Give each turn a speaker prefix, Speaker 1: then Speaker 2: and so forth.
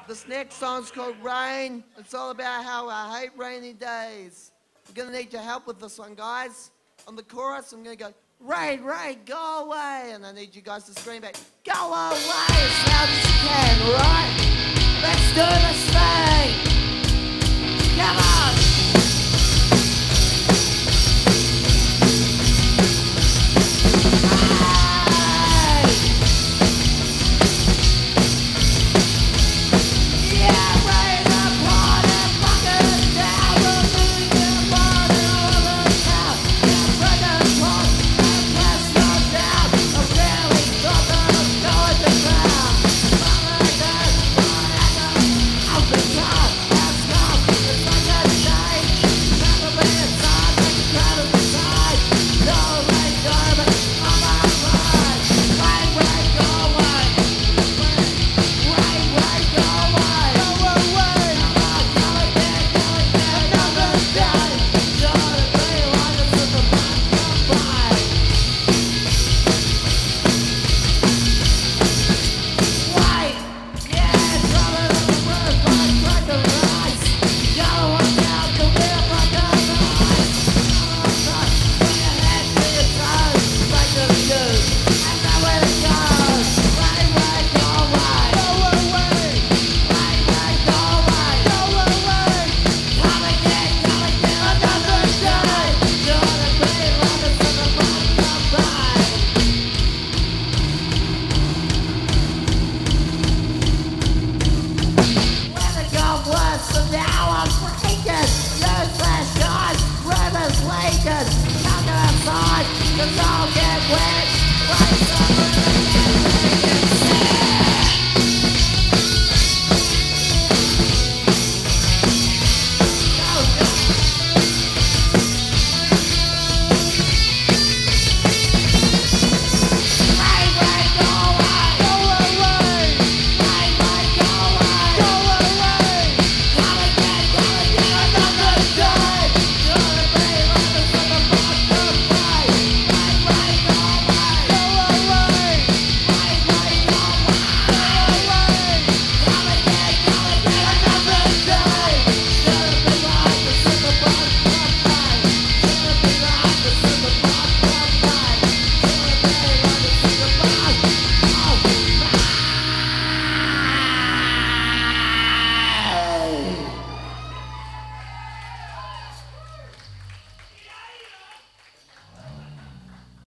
Speaker 1: This next song's called Rain. It's all about how I hate rainy days. I'm going to need your help with this one, guys. On the chorus, I'm going to go, rain, rain, go away. And I need you guys to scream back, go away as loud as you can.